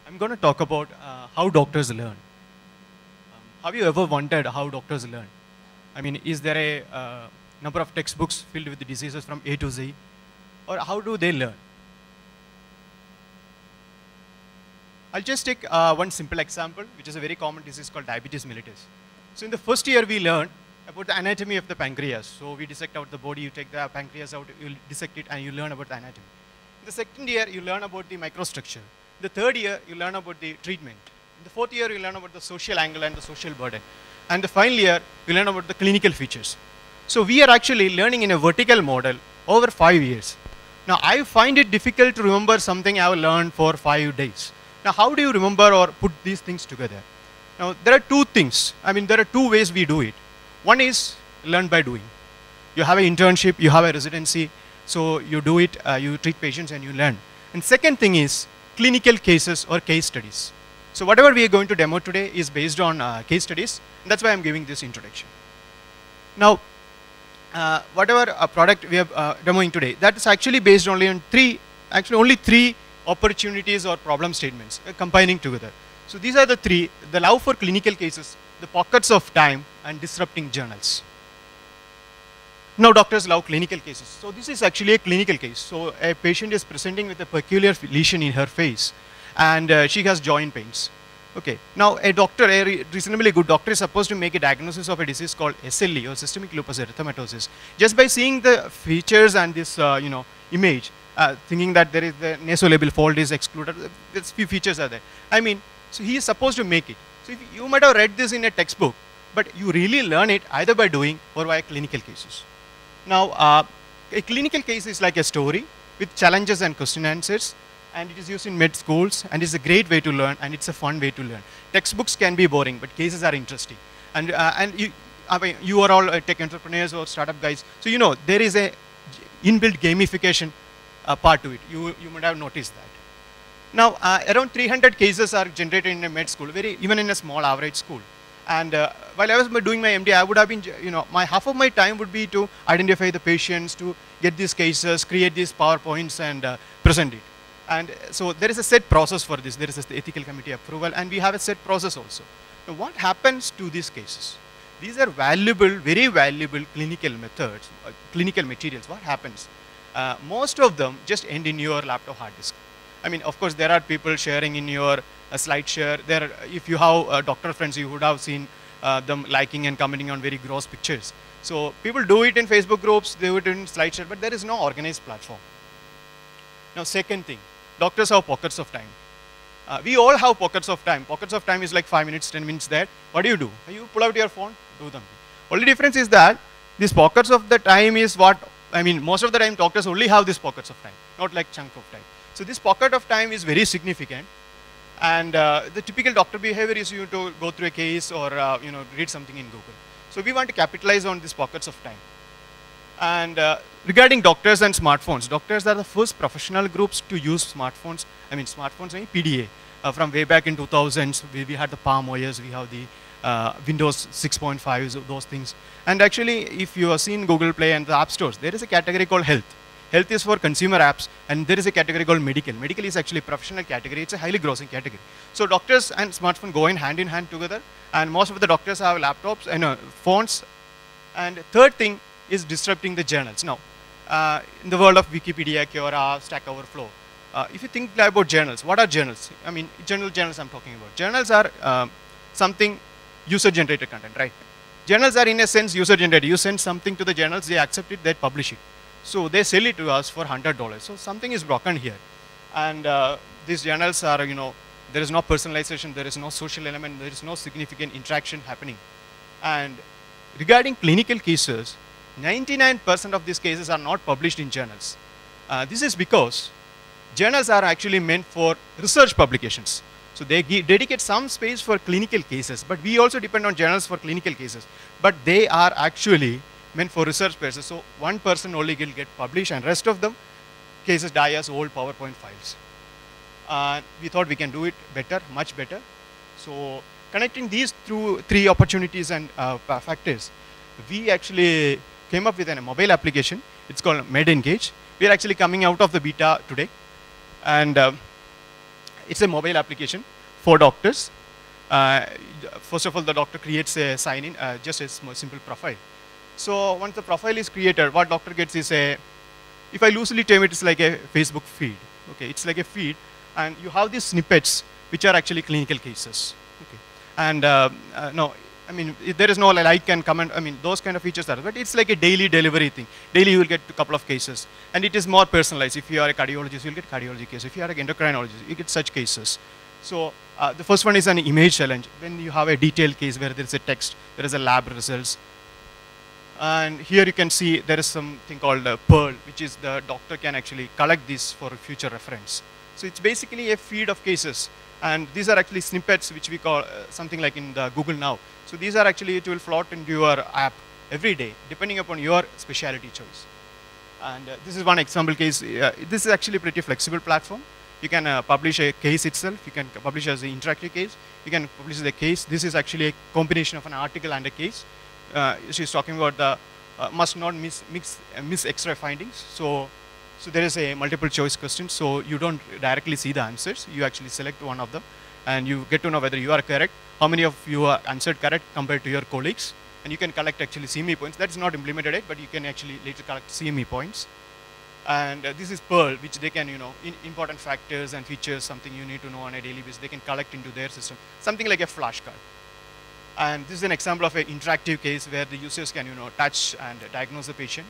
I'm going to talk about how doctors learn. Have you ever wondered how doctors learn? I mean, is there a number of textbooks filled with diseases from A to Z? Or how do they learn? I'll just take one simple example, which is a very common disease called diabetes mellitus. So in the first year, we learn about the anatomy of the pancreas. So we dissect out the body, you take the pancreas out, you dissect it, and you learn about the anatomy. In the second year, you learn about the microstructure. In the third year, you learn about the treatment. In the fourth year, you learn about the social angle and the social burden. And the final year, you learn about the clinical features. So we are actually learning in a vertical model over 5 years. Now, I find it difficult to remember something I have learned for 5 days. Now, how do you remember or put these things together? Now, there are two things. I mean, there are two ways we do it. One is learn by doing. You have an internship, you have a residency, so you do it, you treat patients and you learn. And second thing is clinical cases or case studies. So whatever we are going to demo today is based on case studies. And that's why I'm giving this introduction. Now, whatever product we are demoing today, that is actually based only on only three opportunities or problem statements combining together. So these are the three: the love for clinical cases, the pockets of time, and disrupting journals. Now doctors love clinical cases. So this is actually a clinical case. So a patient is presenting with a peculiar lesion in her face, and she has joint pains. Okay. Now a doctor, a reasonably good doctor, is supposed to make a diagnosis of a disease called SLE, or systemic lupus erythematosus, just by seeing the features and this image, thinking that there is the nasolabial fold is excluded. There's few features are there. I mean, so he is supposed to make it. So if you might have read this in a textbook, but you really learn it either by doing or by clinical cases. Now, a clinical case is like a story with challenges and question answers, and it is used in med schools, and it's a great way to learn, and it's a fun way to learn. Textbooks can be boring, but cases are interesting. And you are all tech entrepreneurs or startup guys, so you know there is a inbuilt gamification part to it. You might have noticed that. Now, around 300 cases are generated in a med school, even in a small average school. And while I was doing my MD, I would have been, half of my time would be to identify the patients, to get these cases, create these PowerPoints, and present it. And so there is a set process for this. There is the ethical committee approval, and we have a set process also. Now, what happens to these cases? These are valuable, very valuable clinical methods, clinical materials. What happens? Most of them just end in your laptop hard disk. I mean, of course, there are people sharing in your SlideShare. If you have doctor friends, you would have seen them liking and commenting on very gross pictures. So people do it in Facebook groups, they do it in SlideShare, but there is no organized platform. Now, second thing, doctors have pockets of time. We all have pockets of time. Pockets of time is like 5 minutes, 10 minutes there. What do? You pull out your phone, do them. Only difference is that these pockets of the time is what, I mean, most of the time doctors only have these pockets of time, not like chunk of time. So this pocket of time is very significant, and the typical doctor behavior is you to go through a case or read something in Google. So we want to capitalize on these pockets of time. And regarding doctors and smartphones, doctors are the first professional groups to use smartphones. I mean smartphones, I mean PDA. From way back in 2000s, we had the Palm OS, we have the Windows 6.5, those things. And actually, if you have seen Google Play and the app stores, there is a category called health. Health is for consumer apps, and there is a category called medical. Medical is actually a professional category. It's a highly grossing category. So doctors and smartphone go in hand together, and most of the doctors have laptops and phones. And third thing is disrupting the journals. Now, in the world of Wikipedia, Quora, Stack Overflow, if you think about journals, what are journals? I mean, journals I'm talking about. Journals are something user-generated content, right? Journals are in a sense user-generated. You send something to the journals, they accept it, they publish it. So they sell it to us for $100. So something is broken here. And these journals are, there is no personalization, there is no social element, there is no significant interaction happening. And regarding clinical cases, 99% of these cases are not published in journals. This is because journals are actually meant for research publications. So they dedicate some space for clinical cases, but we also depend on journals for clinical cases. But they are actually meant for research purposes. So one person only will get published, and rest of them cases die as old PowerPoint files. We thought we can do it better, much better. So connecting these through three opportunities and factors, we actually came up with a mobile application. It's called MedEngage. We are actually coming out of the beta today. And It's a mobile application for doctors. First of all, the doctor creates a sign-in, just a simple profile. So once the profile is created, what doctor gets is a, if I loosely term it, it's like a Facebook feed. Okay, it's like a feed, and you have these snippets which are actually clinical cases. Okay, and no, I mean there is no like and comment. I mean those kind of features are, but it's like a daily delivery thing. Daily you will get a couple of cases, and it is more personalized. If you are a cardiologist, you'll get cardiology cases. If you are an endocrinologist, you get such cases. So the first one is an image challenge. When you have a detailed case where there is a text, there is a lab results. And here you can see there is something called Pearl, which is the doctor can actually collect this for future reference. So it's basically a feed of cases. And these are actually snippets which we call something like in the Google Now. So these are actually, it will float into your app every day, depending upon your specialty choice. And this is one example case. This is actually a pretty flexible platform. You can publish a case itself. You can publish as an interactive case. You can publish the case. This is actually a combination of an article and a case. She's talking about the must not miss X-ray findings. So there is a multiple choice question. So you don't directly see the answers. You actually select one of them, and you get to know whether you are correct. How many of you are answered correct compared to your colleagues? And you can collect actually CME points. That's not implemented yet, but you can actually later collect CME points. And this is Pearl, which they can, important factors and features, something you need to know on a daily basis, they can collect into their system, something like a flashcard. And this is an example of an interactive case where the users can, touch and diagnose the patient.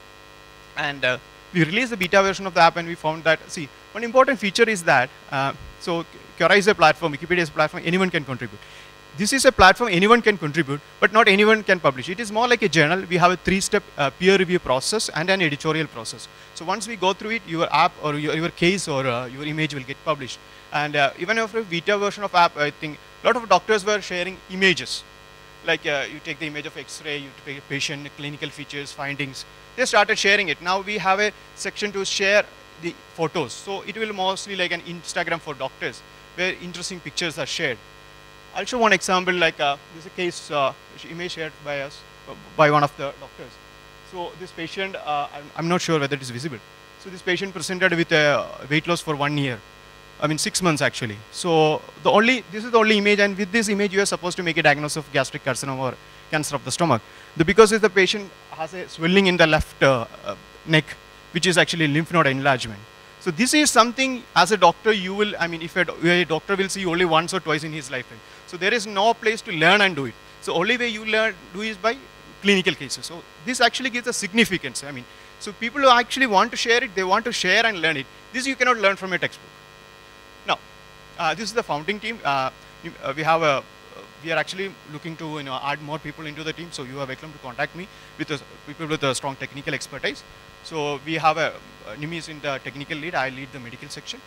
And we released the beta version of the app, and we found that, see, one important feature is that, so Quora is a platform, Wikipedia is a platform, anyone can contribute. This is a platform anyone can contribute, but not anyone can publish. It is more like a journal. We have a 3-step peer review process and an editorial process. So once we go through it, your app or your case or your image will get published. And even after a beta version of app, I think a lot of doctors were sharing images. Like you take the image of X-ray, you take a patient, clinical features, findings. They started sharing it. Now we have a section to share the photos. So it will mostly like an Instagram for doctors, where interesting pictures are shared. I'll show one example, like this is a case image shared by us, by one of the doctors. So this patient, I'm not sure whether it is visible. So this patient presented with a weight loss for 1 year. I mean 6 months actually. So this is the only image, and with this image you are supposed to make a diagnosis of gastric carcinoma or cancer of the stomach. Because the patient has a swelling in the left neck, which is actually lymph node enlargement. So this is something as a doctor you will, I mean if a doctor will see only once or twice in his lifetime. So there is no place to learn and do it. So only way you do is by clinical cases. So this actually gives a significance. I mean, so people who actually want to share it, they want to share and learn it. This you cannot learn from a textbook. Now, this is the founding team. We are actually looking to add more people into the team. So you are welcome to contact me with people with a strong technical expertise. So we have Nimi is in the technical lead. I lead the medical section.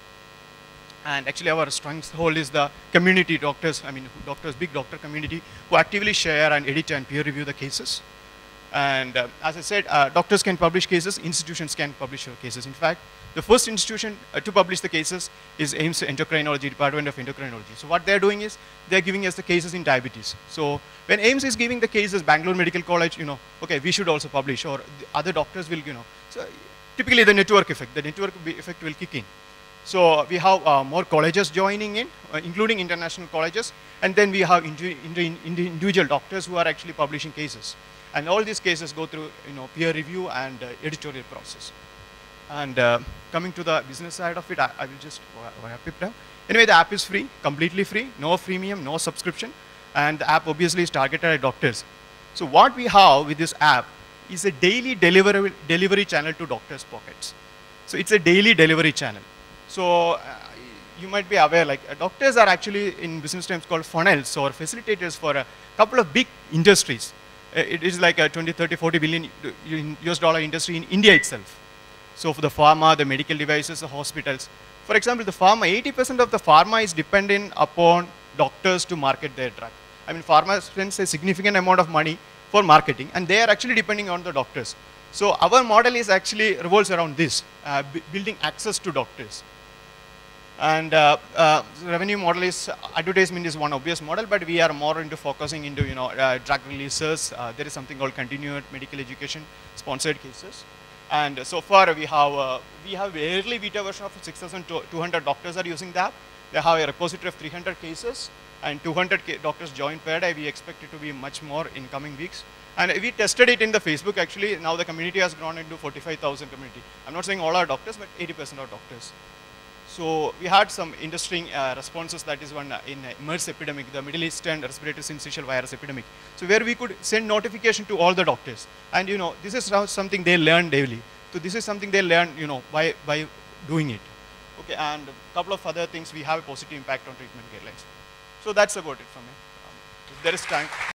And actually our stronghold is the community doctors, I mean doctors, big doctor community who actively share and edit and peer review the cases. And as I said, doctors can publish cases, institutions can publish cases. In fact, the first institution to publish the cases is AIIMS Endocrinology, Department of Endocrinology. So what they're doing is, they're giving us the cases in diabetes. So when AIIMS is giving the cases, Bangalore Medical College, okay, we should also publish, or the other doctors will, So typically the network effect will kick in. So we have more colleges joining in, including international colleges, and then we have individual doctors who are actually publishing cases. And all these cases go through peer review and editorial process. And coming to the business side of it, I will just wrap it down. Anyway, the app is free, completely free, no freemium, no subscription, and the app obviously is targeted at doctors. So what we have with this app is a daily delivery channel to doctors' pockets. So it's a daily delivery channel. So you might be aware, like doctors are actually in business terms called funnels or facilitators for a couple of big industries. It is like a 20, 30, 40 billion US dollar industry in India itself. So for the pharma, the medical devices, the hospitals. For example, the pharma, 80% of the pharma is dependent upon doctors to market their drug. I mean, pharma spends a significant amount of money for marketing, and they are actually depending on the doctors. So our model is actually revolves around this, building access to doctors. And revenue model is, advertisement is one obvious model, but we are more into focusing into drug releases. There is something called continued medical education, sponsored cases. And so far we have early beta version of 6,200 doctors are using the app. They have a repository of 300 cases, and 200 doctors joined per day. We expect it to be much more in coming weeks. And we tested it in the Facebook, actually. Now the community has grown into 45,000 community. I'm not saying all are doctors, but 80% are doctors. So we had some interesting responses. That is one in MERS epidemic, the Middle Eastern Respiratory Syncytial Virus epidemic. So where we could send notification to all the doctors. And this is something they learn daily. So this is something they learn, by doing it. Okay, and a couple of other things, we have a positive impact on treatment guidelines. So that's about it from me. If there is time.